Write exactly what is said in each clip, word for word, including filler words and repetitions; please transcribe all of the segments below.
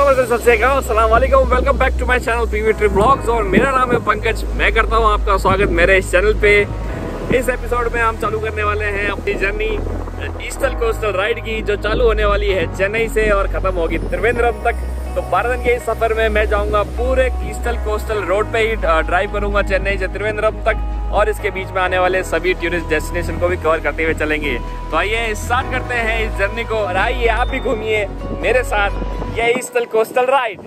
सत श्री अकाल, अस्सलाम वालेकुम, welcome back to my channel PV trip blogs. और मेरा नाम है पंकज। मैं करता हूँ आपका स्वागत मेरे इस चैनल पे। इस एपिसोड में हम चालू करने वाले हैं अपनी जर्नी ईस्टर्न कोस्टल राइड की, जो चालू होने वाली है चेन्नई से और ख़त्म होगी त्रिवेंद्रम तक। तो बारह दिन के इस सफ़र में मैं जाऊँगा पूरे ईस्टर्न कोस्टल रोड पे ही ड्राइव करूँगा चेन्नई से त्रिवेंद्रम तक, और इसके बीच में आने वाले सभी टूरिस्ट डेस्टिनेशन को भी कवर करते हुए चलेंगे। तो आइए स्टार्ट करते हैं इस जर्नी को, और आइए आप भी घूमिए मेरे साथ ये ईस्टर्न कोस्टल राइड।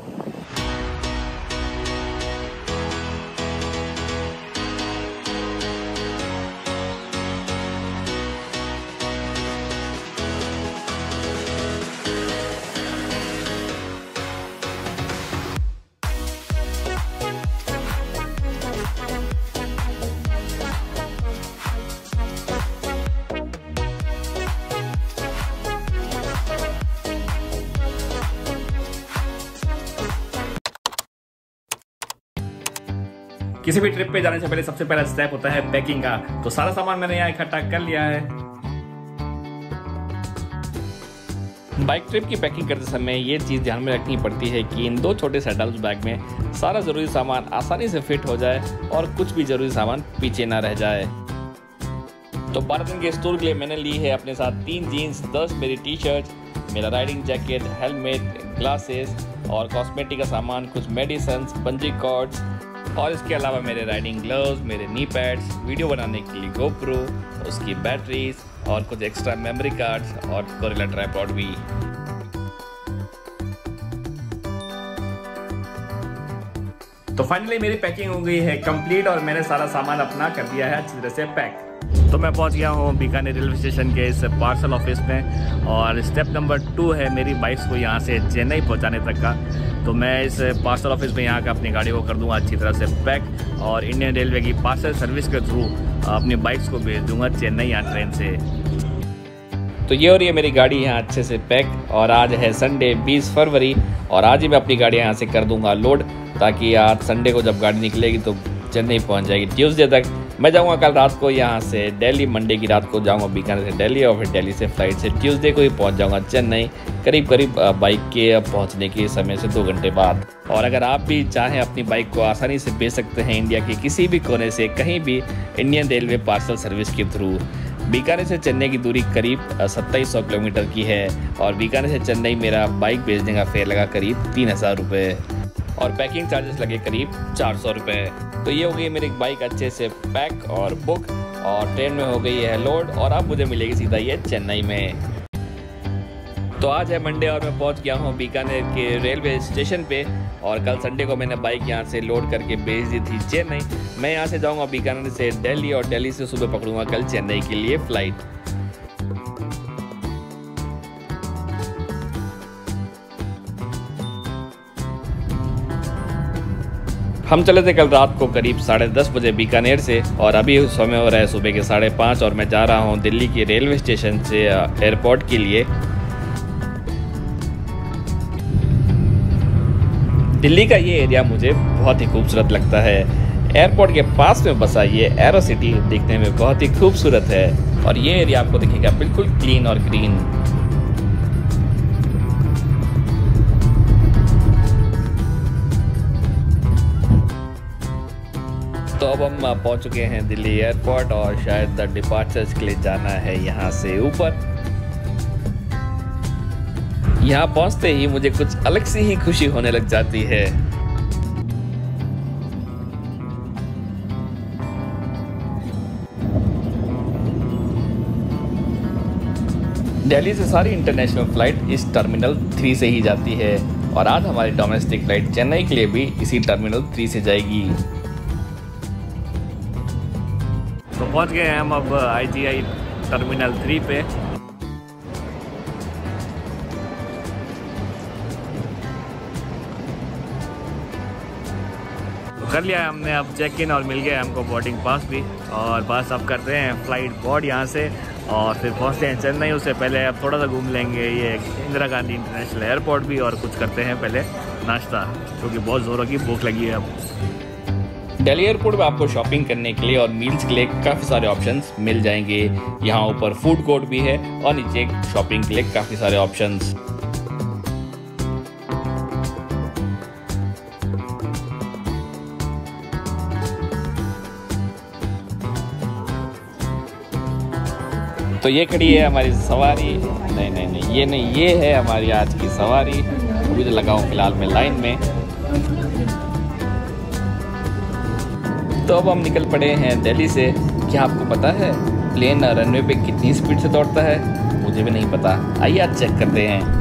किसी भी ट्रिप पे जाने से पहले सबसे पहला स्टेप होता है पैकिंग का। तो सारा सामान मैंने यहाँ इकट्ठा कर लिया है। बाइक ट्रिप की पैकिंग करते समय ये चीज़ ध्यान में रखनी पड़ती है कि इन दो छोटे सैडल्स बैग में सारा ज़रूरी सामान आसानी से फिट हो जाए और कुछ भी ज़रूरी सामान पीछे ना रह जाए। तो बारह दिन के इस टूर के लिए मैंने ली है अपने साथ तीन जीन्स, दस मेरी टी शर्ट, मेरा राइडिंग जैकेट, हेलमेट, ग्लासेस और कॉस्मेटिक का सामान, कुछ मेडिसिन, बंजी कॉर्ड्स, और इसके अलावा मेरे राइडिंग ग्लव्स, मेरे नी पैड्स, वीडियो बनाने के लिए गोप्रो, उसकी बैटरीज और कुछ एक्स्ट्रा मेमोरी कार्ड्स और गोरिल्ला ट्राइपॉड भी। तो फाइनली मेरी पैकिंग हो गई है कंप्लीट और मैंने सारा सामान अपना कर दिया है अच्छी तरह से पैक। तो मैं पहुंच गया हूँ बीकानेर रेलवे स्टेशन के इस पार्सल ऑफिस में, और स्टेप नंबर टू है मेरी बाइक्स को यहाँ से चेन्नई पहुँचाने तक का। तो मैं इस पार्सल ऑफिस में यहाँ का अपनी गाड़ी को कर दूँगा अच्छी तरह से पैक, और इंडियन रेलवे की पार्सल सर्विस के थ्रू अपनी बाइक्स को भेज दूँगा चेन्नई यहाँ ट्रेन से। तो ये और ये मेरी गाड़ी यहाँ अच्छे से पैक, और आज है संडे बीस फरवरी, और आज ही मैं अपनी गाड़ी यहाँ से कर दूँगा लोड, ताकि आज संडे को जब गाड़ी निकलेगी तो चेन्नई पहुँच जाएगी ट्यूसडे तक। मैं जाऊंगा कल रात को यहाँ से दिल्ली, मंडे की रात को जाऊंगा बीकानेर से दिल्ली, और फिर दिल्ली से फ्लाइट से ट्यूसडे को ही पहुँच जाऊंगा चेन्नई, करीब करीब बाइक के पहुँचने के समय से दो घंटे बाद। और अगर आप भी चाहें अपनी बाइक को आसानी से भेज सकते हैं इंडिया के किसी भी कोने से कहीं भी इंडियन रेलवे पार्सल सर्विस के थ्रू। बीकानेर से चेन्नई की दूरी करीब सत्ताईस सौ किलोमीटर की है, और बीकानेर से चेन्नई मेरा बाइक भेजने का फेयर लगा करीब तीन हज़ार रुपये, और पैकिंग चार्जेस लगे करीब चार सौ रुपये। तो ये हो गई मेरी बाइक अच्छे से पैक और बुक, और ट्रेन में हो गई है लोड, और अब मुझे मिलेगी सीधा ये चेन्नई में। तो आज है मंडे और मैं पहुंच गया हूं बीकानेर के रेलवे स्टेशन पे, और कल संडे को मैंने बाइक यहां से लोड करके भेज दी थी चेन्नई। मैं यहां से जाऊंगा बीकानेर से दिल्ली, और दिल्ली से सुबह पकड़ूंगा कल चेन्नई के लिए फ़्लाइट। हम चले थे कल रात को करीब साढ़े दस बजे बीकानेर से, और अभी समय हो रहा है सुबह के साढ़े पाँच, और मैं जा रहा हूँ दिल्ली के रेलवे स्टेशन से एयरपोर्ट के लिए। दिल्ली का ये एरिया मुझे बहुत ही खूबसूरत लगता है। एयरपोर्ट के पास में बसा ये एरो सिटी दिखने में बहुत ही खूबसूरत है, और ये एरिया आपको दिखेगा बिल्कुल क्लीन और ग्रीन। तो अब हम पहुंच चुके हैं दिल्ली एयरपोर्ट, और शायद द डिपार्चर्स के लिए जाना है यहाँ से ऊपर। यहाँ पहुंचते ही मुझे कुछ अलग सी ही खुशी होने लग जाती है। दिल्ली से सारी इंटरनेशनल फ्लाइट इस टर्मिनल थ्री से ही जाती है, और आज हमारी डोमेस्टिक फ्लाइट चेन्नई के लिए भी इसी टर्मिनल थ्री से जाएगी। तो पहुंच गए हैं हम अब आई जी आई टर्मिनल थ्री पे। तो कर लिया है हमने अब चेक इन, और मिल गया हमको बोर्डिंग पास भी, और बस अब करते हैं फ्लाइट बोर्ड यहाँ से, और फिर पहुँचते हैं चेन्नई। उससे पहले अब थोड़ा सा घूम लेंगे ये इंदिरा गांधी इंटरनेशनल एयरपोर्ट भी, और कुछ करते हैं पहले नाश्ता, क्योंकि बहुत ज़ोरों की भूख लगी है अब। दिल्ली एयरपोर्ट में आपको शॉपिंग करने के लिए और मील्स के लिए काफ़ी सारे ऑप्शंस मिल जाएंगे। यहाँ ऊपर फूड कोर्ट भी है और नीचे शॉपिंग के लिए काफ़ी सारे ऑप्शंस। तो ये खड़ी है हमारी सवारी। नहीं नहीं नहीं ये नहीं, ये है हमारी आज की सवारी। अभी तो लगा हूँ फिलहाल मैं लाइन में। तो अब हम निकल पड़े हैं दिल्ली से। क्या आपको पता है प्लेन रनवे पे कितनी स्पीड से दौड़ता है? मुझे भी नहीं पता, आइए आज चेक करते हैं।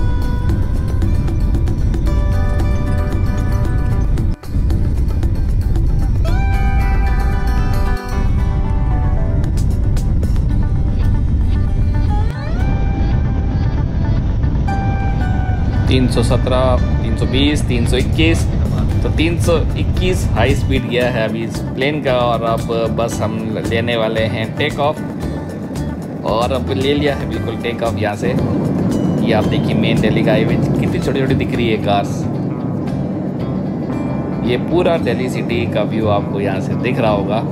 तीन सौ सत्रह, तीन सौ बीस, तीन सौ इक्कीस, तो तीन सौ इक्कीस हाई स्पीड गया है अभी इस प्लेन का। और अब बस हम लेने वाले हैं टेक ऑफ। और अब ले लिया है बिल्कुल टेक ऑफ यहाँ से। ये आप देखिए मेन दिल्ली का हाईवे कितनी छोटी छोटी दिख रही है कार्स। ये पूरा दिल्ली सिटी का व्यू आपको यहाँ से दिख रहा होगा।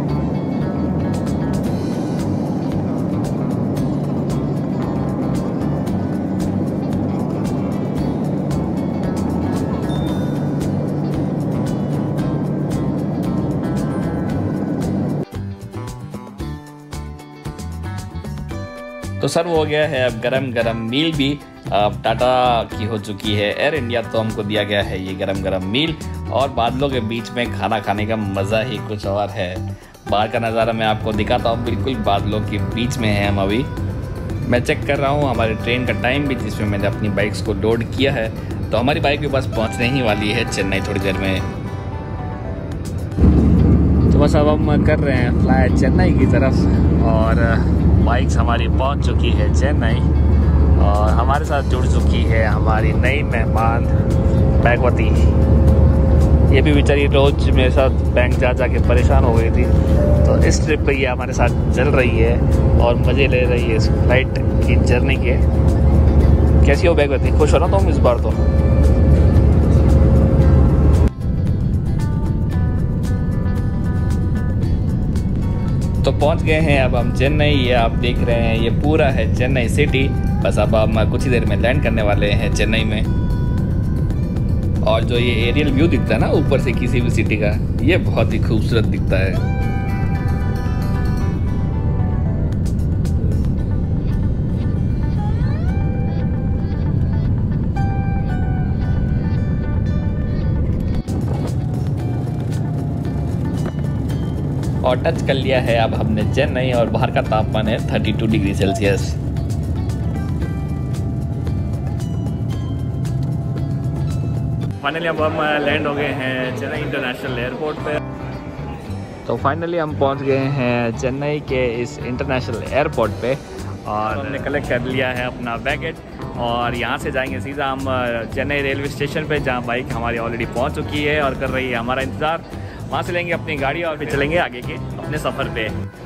तो सर्व हो गया है अब गरम गरम मील भी। अब टाटा की हो चुकी है एयर इंडिया, तो हमको दिया गया है ये गरम गरम मील। और बादलों के बीच में खाना खाने का मज़ा ही कुछ और है। बाहर का नज़ारा मैं आपको दिखाता हूँ, बिल्कुल बादलों के बीच में है हम अभी। मैं चेक कर रहा हूँ हमारे ट्रेन का टाइम भी, जिसमें मैंने अपनी बाइक्स को लोड किया है। तो हमारी बाइक भी बस पहुँचने ही वाली है चेन्नई थोड़ी देर में। तो बस अब हम कर रहे हैं फ्लाई चेन्नई की तरफ। और बाइक्स हमारी पहुंच चुकी है चेन्नई। और हमारे साथ जुड़ चुकी है हमारी नई मेहमान बैगवती। ये भी बेचारी रोज मेरे साथ बैंक जा जा के परेशान हो गई थी, तो इस ट्रिप पे ये हमारे साथ चल रही है और मज़े ले रही है इस फ्लाइट की जर्नी के। कैसी हो बैगवती? खुश हो ना तुम इस बार? तो तो पहुंच गए हैं अब हम चेन्नई। ये आप देख रहे हैं ये पूरा है चेन्नई सिटी। बस अब हम कुछ ही देर में लैंड करने वाले हैं चेन्नई में। और जो ये एरियल व्यू दिखता है ना ऊपर से किसी भी सिटी का, ये बहुत ही खूबसूरत दिखता है। और टच कर लिया है अब हमने चेन्नई। और बाहर का तापमान है बत्तीस डिग्री सेल्सियस। फाइनली अब हम लैंड हो गए हैं चेन्नई इंटरनेशनल एयरपोर्ट पे। तो फाइनली हम पहुंच गए हैं चेन्नई के इस इंटरनेशनल एयरपोर्ट पे। और हमने कलेक्ट कर लिया है अपना बैगेज। और यहाँ से जाएंगे सीधा हम चेन्नई रेलवे स्टेशन पे, जहाँ बाइक हमारी ऑलरेडी पहुँच चुकी है और कर रही है हमारा इंतज़ार। वहाँ से लेंगे अपनी गाड़ी और फिर चलेंगे आगे के अपने सफ़र पे।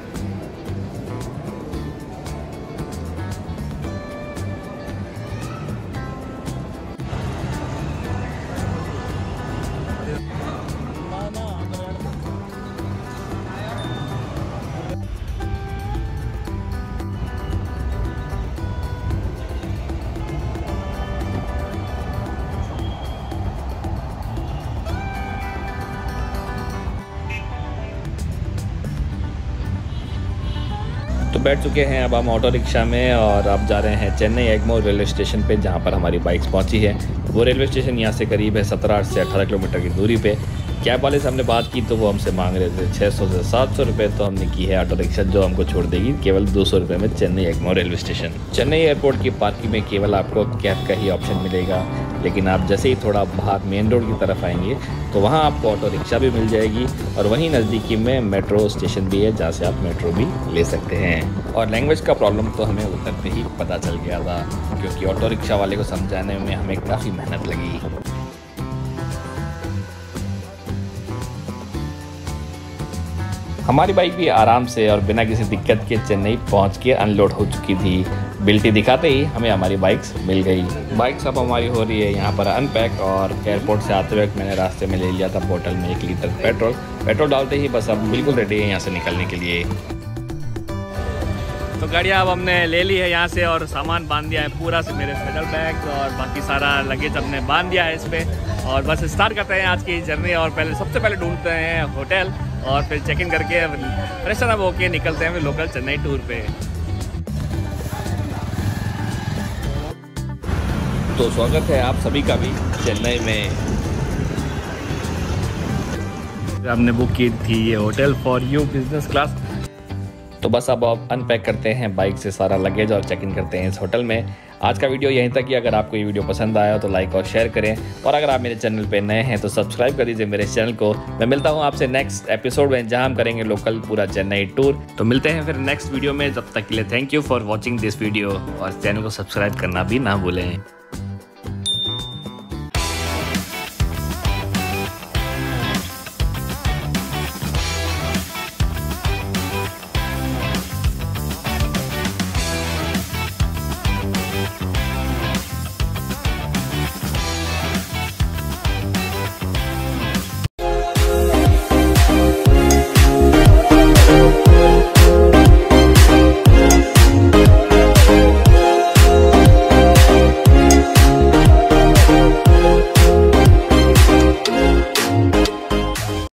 तो बैठ चुके हैं अब हम ऑटो रिक्शा में। और अब जा रहे हैं चेन्नई एगमोर रेलवे स्टेशन पे, जहाँ पर हमारी बाइक्स पहुँची है। वो रेलवे स्टेशन यहाँ से करीब है सत्रह से अठारह किलोमीटर की दूरी पे। कैब वाले से हमने बात की तो वो हमसे मांग रहे थे छः सौ से सात सौ रुपये। तो हमने की है ऑटो रिक्शा, जो हमको छोड़ देगी केवल दो सौ रुपये में Chennai Egmore railway station. Chennai airport की पार्किंग में केवल आपको कैब का ही ऑप्शन मिलेगा, लेकिन आप जैसे ही थोड़ा बाहर मेन रोड की तरफ आएंगे तो वहाँ आपको ऑटो रिक्शा भी मिल जाएगी। और वहीं नज़दीकी में मेट्रो स्टेशन भी है, जहाँ से आप मेट्रो भी ले सकते हैं। और लैंग्वेज का प्रॉब्लम तो हमें उतरते ही पता चल गया था, क्योंकि ऑटो रिक्शा वाले को समझाने में हमें काफ़ी मेहनत लगी। हमारी बाइक भी आराम से और बिना किसी दिक्कत के चेन्नई पहुंच के अनलोड हो चुकी थी। बिल्टी दिखाते ही हमें हमारी बाइक्स मिल गई। बाइक्स अब हमारी हो रही है यहाँ पर अनपैक। और एयरपोर्ट से आते वक्त मैंने रास्ते में ले लिया था बोतल में एक लीटर पेट्रोल। पेट्रोल डालते ही बस अब बिल्कुल रेडी है यहाँ से निकलने के लिए। तो गाड़ियाँ अब हमने ले ली है यहाँ से और सामान बांध दिया है पूरा से, मेरे सैडल बैग और बाकी सारा लगेज हमने बांध दिया है इस पर। और बस स्टार्ट करते हैं आज की जर्नी। और पहले सबसे पहले ढूंढते हैं होटल और फिर चेक इन करके फ्रेशन अप होके निकलते हैं लोकल चेन्नई टूर पे। तो स्वागत है आप सभी का भी चेन्नई में। हमने बुक की थी ये hotel for you business class. तो बस अब आप अनपैक करते हैं बाइक से सारा लगेज और चेक इन करते हैं इस होटल में। आज का वीडियो यहीं तक ही। अगर आपको ये वीडियो पसंद आया तो लाइक और शेयर करें, और अगर आप मेरे चैनल पे नए हैं तो सब्सक्राइब कर दीजिए मेरे चैनल को। मैं मिलता हूँ आपसे नेक्स्ट एपिसोड में, जहाँ हम करेंगे लोकल पूरा चेन्नई टूर। तो मिलते हैं फिर नेक्स्ट वीडियो में। तब तक के लिए thank you for watching this video, और चैनल को सब्सक्राइब करना भी ना भूलें।